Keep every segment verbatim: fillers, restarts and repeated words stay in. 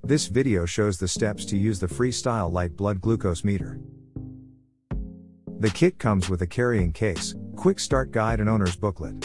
This video shows the steps to use the FreeStyle Lite blood glucose meter. The kit comes with a carrying case, quick start guide and owner's booklet.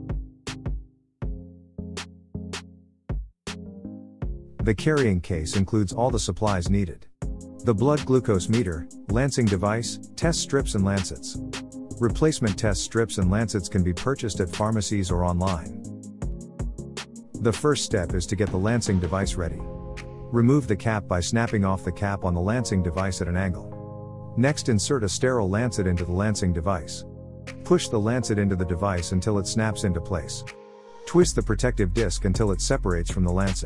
The carrying case includes all the supplies needed. The blood glucose meter, lancing device, test strips and lancets. Replacement test strips and lancets can be purchased at pharmacies or online. The first step is to get the lancing device ready. Remove the cap by snapping off the cap on the lancing device at an angle. Next, insert a sterile lancet into the lancing device. Push the lancet into the device until it snaps into place. Twist the protective disc until it separates from the lancet.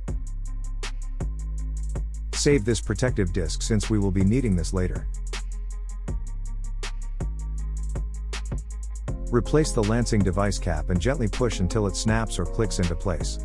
Save this protective disc since we will be needing this later. Replace the lancing device cap and gently push until it snaps or clicks into place.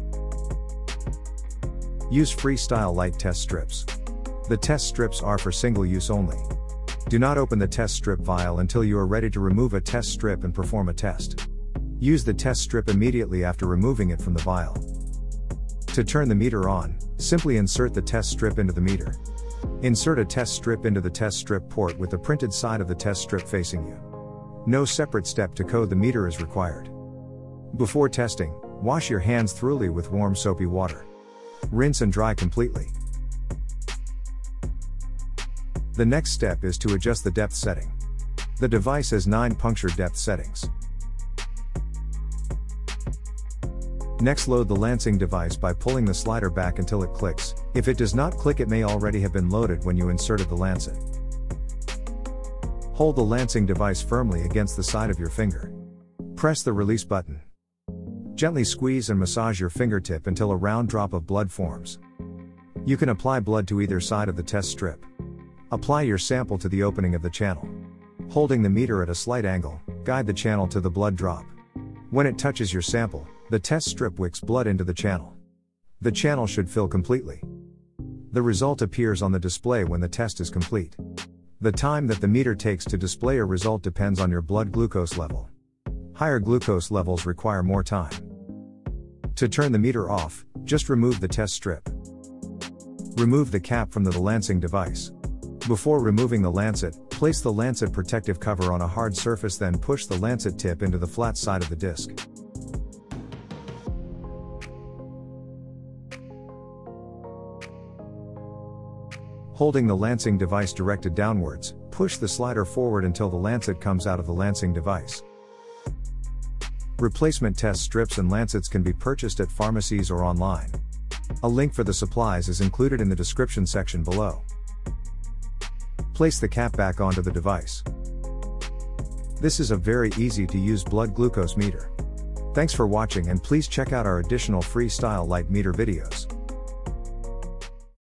Use FreeStyle Lite test strips. The test strips are for single use only. Do not open the test strip vial until you are ready to remove a test strip and perform a test. Use the test strip immediately after removing it from the vial. To turn the meter on, simply insert the test strip into the meter. Insert a test strip into the test strip port with the printed side of the test strip facing you. No separate step to code the meter is required. Before testing, wash your hands thoroughly with warm soapy water. Rinse and dry completely. The next step is to adjust the depth setting. The device has nine puncture depth settings. Next, load the lancing device by pulling the slider back until it clicks. If it does not click, it may already have been loaded when you inserted the lancet. Hold the lancing device firmly against the side of your finger. Press the release button. Gently squeeze and massage your fingertip until a round drop of blood forms. You can apply blood to either side of the test strip. Apply your sample to the opening of the channel. Holding the meter at a slight angle, guide the channel to the blood drop. When it touches your sample, the test strip wicks blood into the channel. The channel should fill completely. The result appears on the display when the test is complete. The time that the meter takes to display a result depends on your blood glucose level. Higher glucose levels require more time. To turn the meter off, just remove the test strip. Remove the cap from the lancing device. Before removing the lancet, place the lancet protective cover on a hard surface, then push the lancet tip into the flat side of the disc. Holding the lancing device directed downwards, push the slider forward until the lancet comes out of the lancing device. Replacement test strips and lancets can be purchased at pharmacies or online. A link for the supplies is included in the description section below. Place the cap back onto the device. This is a very easy to use blood glucose meter. Thanks for watching, and please check out our additional FreeStyle Lite Meter videos.